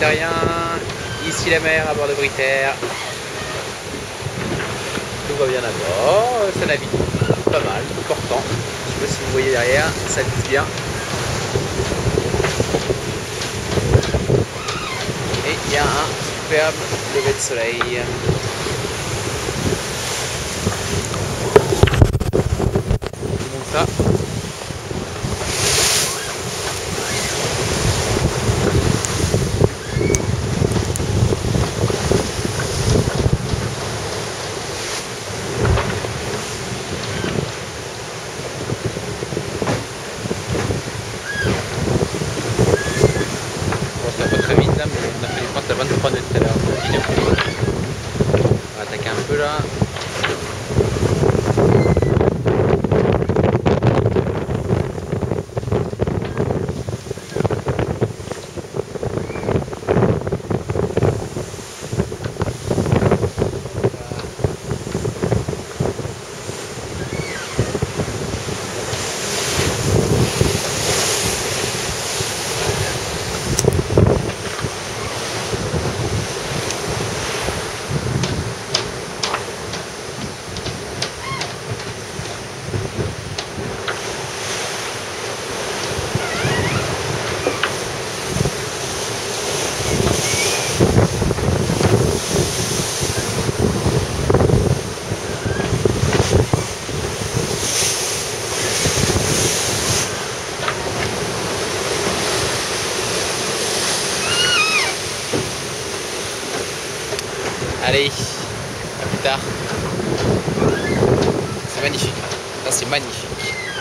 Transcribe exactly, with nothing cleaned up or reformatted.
terrien. Ici la mer à bord de Britair. Tout va bien à bord, ça navigue pas mal, important. Je sais pas si vous voyez derrière, ça vise bien. Et il y a un superbe lever de soleil. Je vous montre ça. Ça va pas très vite là, mais on a fait les comptes à vingt-trois nœuds tout à l'heure. On va attaquer un peu là. Allez, à plus tard. C'est magnifique. Là, c'est magnifique.